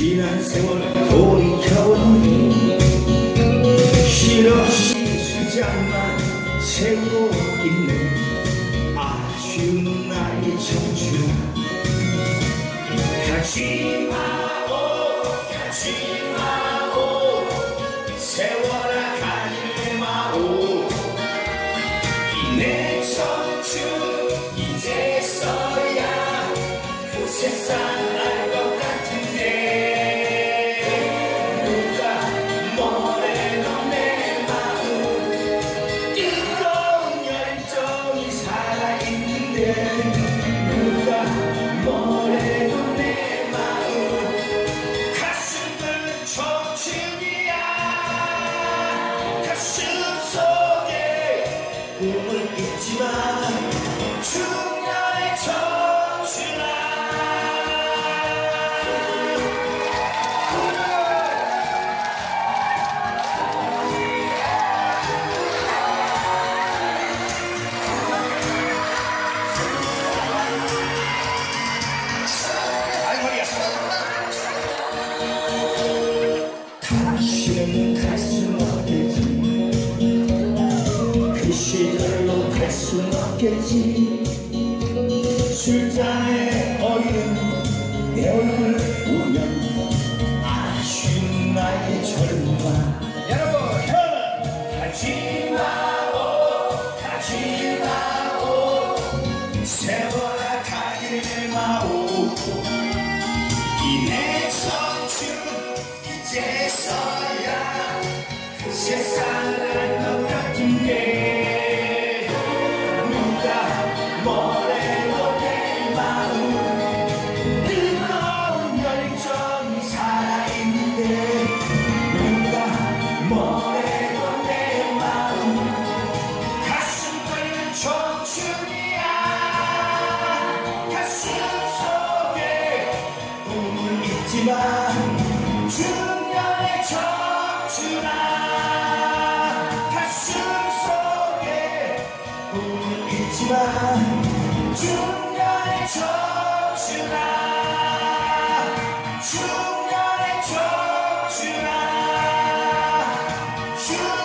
지난 세월 돌이켜보니 실없이 수장만 채우고 있는 아쉬운 나의 청춘. 가지마오 세월아 가지마오 이 내 청춘 이제서야 그 세상 알 것 같은데 누가 뭐래도 내 마음 뜨거운 열정이 살아있는데 누가 뭐래도 내 마음 가슴은 청춘이야. 가슴 속에 꿈을 잊지마 중년의 청춘아. 다시는 갈 순 없겠지. 그 시절로 갈 순 없겠지. 술잔에 어린 내 얼굴 보면 아쉬운 나의 젊음아. 여러분 가지마오 세월아 가지 마오 이 내 청춘 이제서야 그 세상을 알 것 같은데 누가 뭐래도 내 마음 뜨거운 열정이 살아있는데 누가 뭐래도 내 마음 가슴 끓는 청춘이야. 가슴 속에 꿈을 잊지마 중년의 청춘아. 가슴 속에 꿈을 잊지마 중년의 청춘아. 중년의 청춘아.